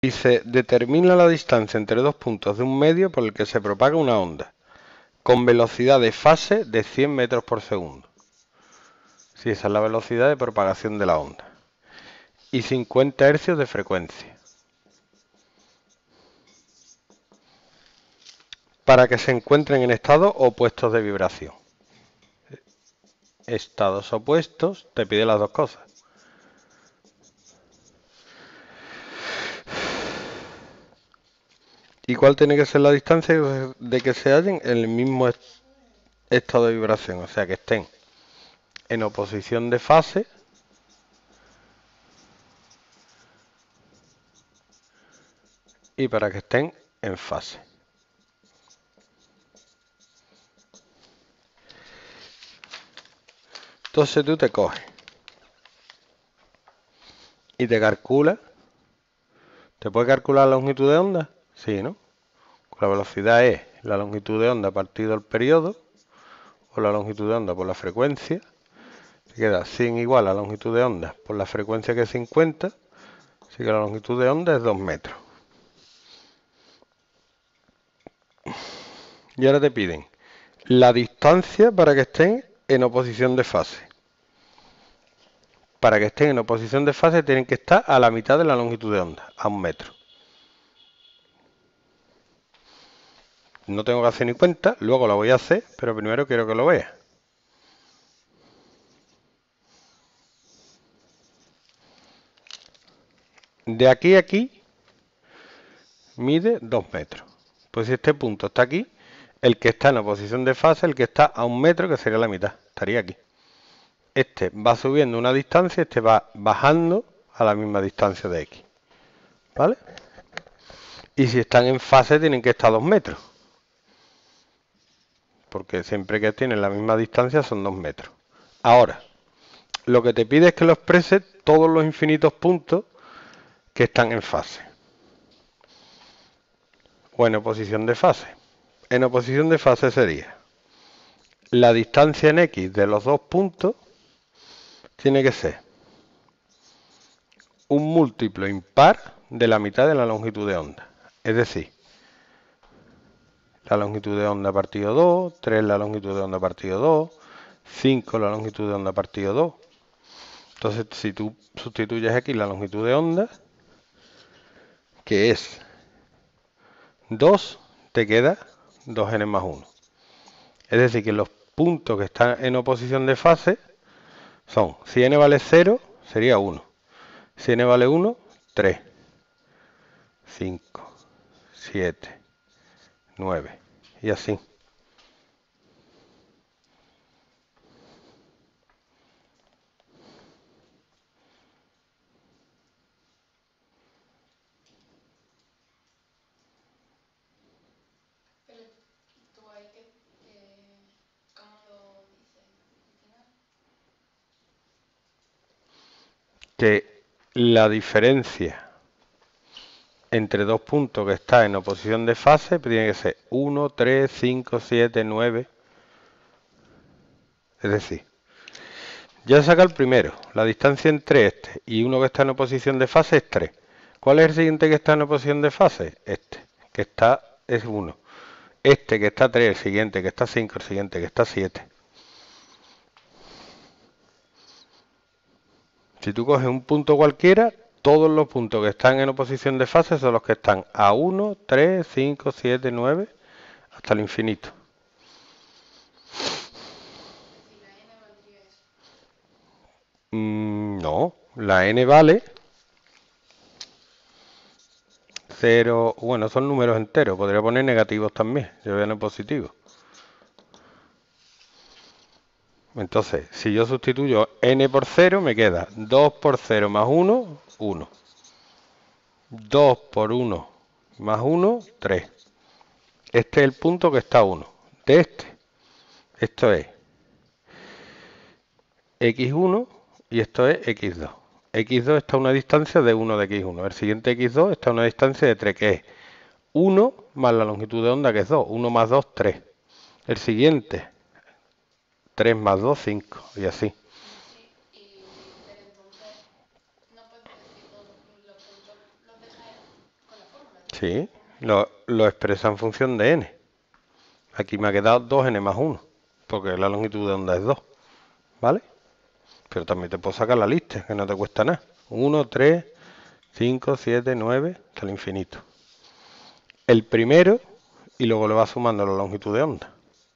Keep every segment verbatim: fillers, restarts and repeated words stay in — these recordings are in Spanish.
Dice, determina la distancia entre dos puntos de un medio por el que se propaga una onda, con velocidad de fase de cien metros por segundo. Sí, esa es la velocidad de propagación de la onda. Y cincuenta hercios de frecuencia. Para que se encuentren en estados opuestos de vibración. Estados opuestos, te pide las dos cosas. ¿Y cuál tiene que ser la distancia de que se hallen en el mismo estado de vibración? O sea, que estén en oposición de fase y para que estén en fase. Entonces tú te coges y te calculas. ¿Te puede calcular la longitud de onda? Sí, ¿no? La velocidad es la longitud de onda partido el periodo, o la longitud de onda por la frecuencia. Te queda cien igual a la longitud de onda por la frecuencia que es cincuenta, así que la longitud de onda es dos metros. Y ahora te piden la distancia para que estén en oposición de fase. Para que estén en oposición de fase tienen que estar a la mitad de la longitud de onda, a un metro. No tengo que hacer ni cuenta, luego la voy a hacer, pero primero quiero que lo veas. De aquí a aquí mide dos metros. Pues si este punto está aquí, el que está en oposición de fase, el que está a un metro, que sería la mitad, estaría aquí. Este va subiendo una distancia, este va bajando a la misma distancia de X. ¿Vale? Y si están en fase tienen que estar a dos metros. Porque siempre que tienen la misma distancia son dos metros. Ahora, lo que te pide es que lo expreses todos los infinitos puntos que están en fase. O en oposición de fase. En oposición de fase sería la distancia en X de los dos puntos tiene que ser un múltiplo impar de la mitad de la longitud de onda. Es decir, la longitud de onda partido dos, tres la longitud de onda partido dos, cinco la longitud de onda partido dos. Entonces, si tú sustituyes aquí la longitud de onda, que es dos, te queda dos n más uno. Es decir, que los puntos que están en oposición de fase son, si n vale cero, sería uno. Si n vale uno, tres, cinco, siete, nueve y así. Que la diferencia entre dos puntos que están en oposición de fase tiene que ser uno, tres, cinco, siete, nueve. Es decir, ya he sacado el primero. La distancia entre este y uno que está en oposición de fase es tres. ¿Cuál es el siguiente que está en oposición de fase? Este, que está es uno. Este que está tres, el siguiente que está cinco, el siguiente que está siete. Si tú coges un punto cualquiera, todos los puntos que están en oposición de fase son los que están a uno, tres, cinco, siete, nueve, hasta el infinito. Mm, no, la n vale cero, bueno, son números enteros, podría poner negativos también, yo voy a poner positivos. Entonces, si yo sustituyo n por cero, me queda dos por cero más uno, uno. dos por uno más uno, tres. Este es el punto que está a uno. De este, esto es equis uno y esto es equis dos. equis dos está a una distancia de uno de equis uno. El siguiente equis dos está a una distancia de tres, que es uno más la longitud de onda, que es dos. uno más dos, tres. El siguiente, tres más dos, cinco. Y así. Sí, lo, lo expresa en función de n. Aquí me ha quedado dos ene más uno, porque la longitud de onda es dos, ¿vale? Pero también te puedo sacar la lista, que no te cuesta nada. uno, tres, cinco, siete, nueve, hasta el infinito. El primero, y luego le vas sumando la longitud de onda.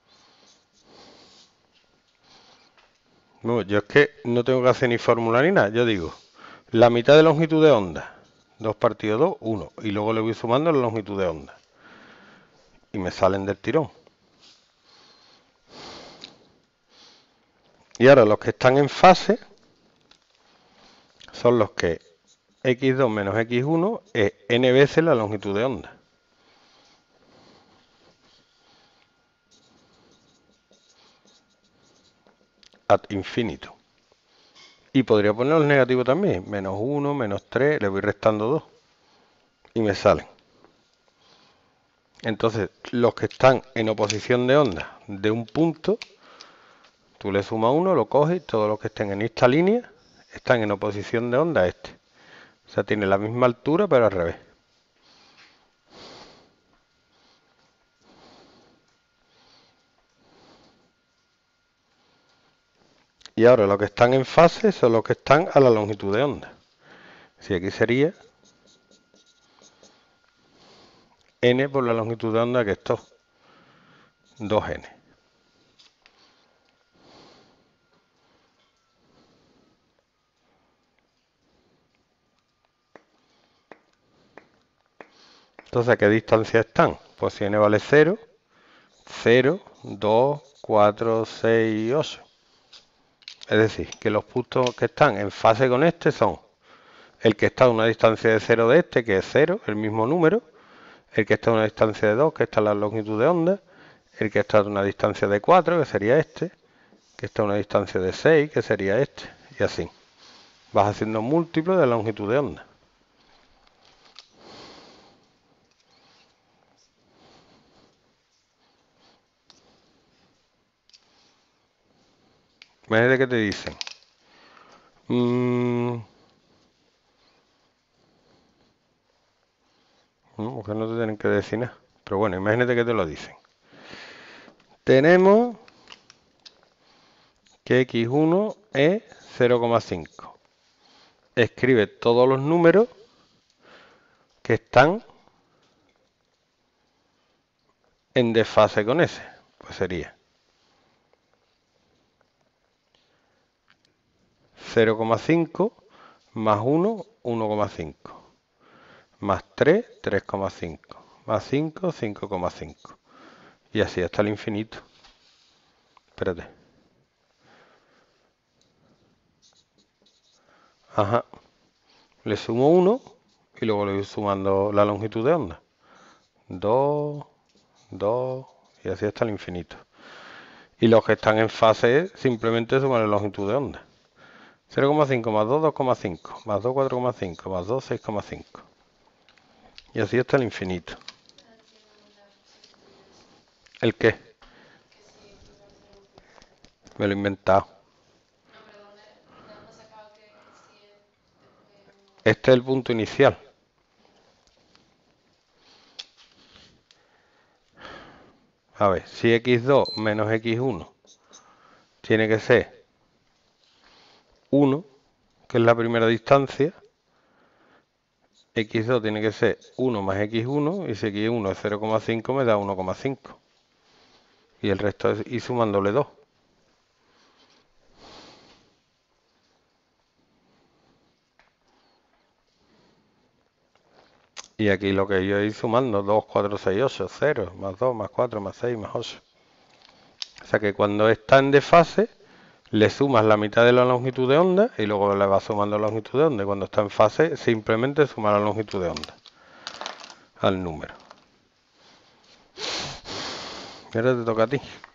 Bueno, yo es que no tengo que hacer ni fórmula ni nada. Yo digo, la mitad de longitud de onda, dos partido dos, uno. Y luego le voy sumando la longitud de onda. Y me salen del tirón. Y ahora los que están en fase son los que equis dos menos equis uno es n veces la longitud de onda. Ad infinito. Y podría poner los negativos también. Menos uno, menos tres, le voy restando dos. Y me salen. Entonces, los que están en oposición de onda de un punto, tú le sumas uno, lo coges, y todos los que estén en esta línea están en oposición de onda a este. O sea, tiene la misma altura, pero al revés. Y ahora los que están en fase son los que están a la longitud de onda. Si aquí sería n por la longitud de onda, que esto, dos ene. Entonces, ¿a qué distancia están? Pues si n vale cero, cero, dos, cuatro, seis y ocho. Es decir, que los puntos que están en fase con este son el que está a una distancia de cero de este, que es cero, el mismo número, el que está a una distancia de dos, que está a la longitud de onda, el que está a una distancia de cuatro, que sería este, que está a una distancia de seis, que sería este, y así. Vas haciendo múltiplos de la longitud de onda. Imagínate que te dicen, mmm, no, porque no te tienen que decir nada, pero bueno, imagínate que te lo dicen. Tenemos que equis uno es cero coma cinco. Escribe todos los números que están en desfase con ese. Pues sería cero coma cinco más uno, uno coma cinco. Más tres, tres coma cinco. Más cinco, cinco coma cinco. Y así hasta el infinito. Espérate. Ajá. Le sumo uno y luego le voy sumando la longitud de onda. dos, dos y así hasta el infinito. Y los que están en fase simplemente suman la longitud de onda. cero coma cinco más dos, dos coma cinco. Más dos, cuatro coma cinco. Más dos, seis coma cinco. Y así hasta el infinito. ¿El qué? Me lo he inventado. Este es el punto inicial. A ver, si equis dos menos equis uno tiene que ser uno, que es la primera distancia, equis dos tiene que ser uno más equis uno, y si equis uno es cero coma cinco me da uno coma cinco. Y el resto es ir sumándole dos. Y aquí lo que yo ir sumando, dos, cuatro, seis, ocho, cero, más dos, más cuatro, más seis, más ocho. O sea que cuando está en desfase, le sumas la mitad de la longitud de onda y luego le vas sumando la longitud de onda. Y cuando está en fase, simplemente suma la longitud de onda al número. Y ahora te toca a ti.